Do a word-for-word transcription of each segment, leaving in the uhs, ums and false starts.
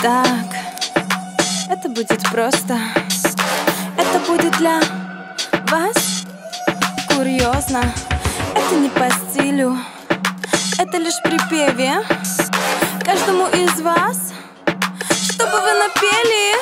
так, это будет просто. Это будет для вас курьезно. Это не по стилю, это лишь припеве каждому из вас, чтобы вы напели.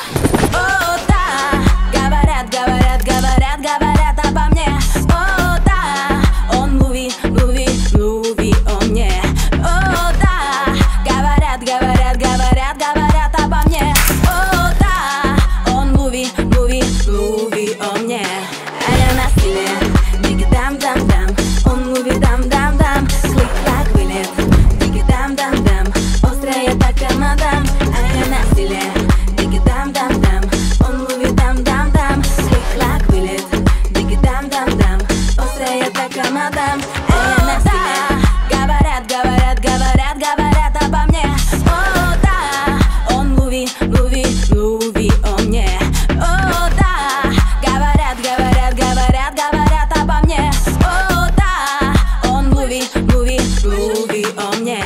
О, да, говорят, говорят, говорят, говорят обо мне. О, да, он муви, муви, муви о мне. О, да, говорят, говорят, говорят, говорят обо мне. О, да, он муви, муви, муви о мне. А я на стиле, диги-дам-дам-дам. Он муви дам-дам-дам, клик-клак вылет, диги-дам-дам-дам. Острая так, мадам. А я на стиле, диги-дам-дам-дам. Он муви дам-дам-дам, клик-клак вылет, диги-дам-дам-дам. Острая так, мадам. А я на стиле. Говорят, говорят, говорят, говорят обо мне. О, да, он муви, муви, муви о мне. О, да, говорят, говорят, говорят, говорят обо мне. О, да, он муви, муви, муви о мне.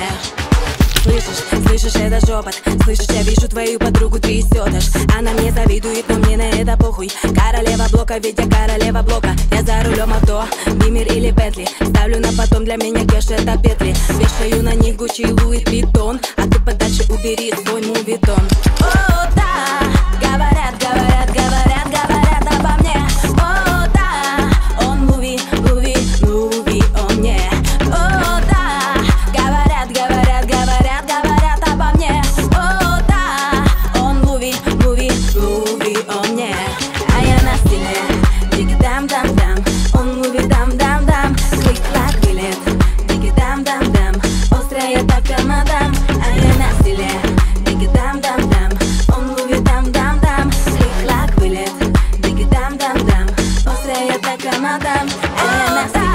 Слышишь, слышишь, это шепот. Слышишь, я вижу твою подругу трясет аж. Она мне завидует, но мне на это похуй. Королева блока, ведь я королева блока. Я за рулем авто, Бимер или Бентли. Ставлю на потом, для меня кэш это петли. Вешаю на них Гуччи, Луи Виттон. А ты подальше убери свой мувитон. О, да, говорят, говорят, говорят, говорят обо мне. О, да, он муви, муви, муви о мне. О, да, говорят, говорят, говорят, говорят обо мне. О, да, он муви, муви, муви о мне. А я на стиле, диги-дам-дам-дам. Он муви дам-дам-дам, клик-клак вылет, диги-дам-дам-дам. Острая так, мадам. А я на стиле, диги-дам-дам-дам. Он муви дам-дам-дам, клик-клак вылет, диги-дам-дам-дам. Острая так, мадам. А я на стиле.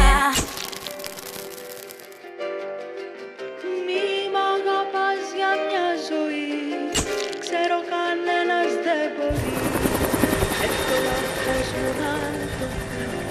Μη μ' αγαπάς για μια ζωή, ξέρω κανένας δεν μπορεί εύκολα πως μου να το πει.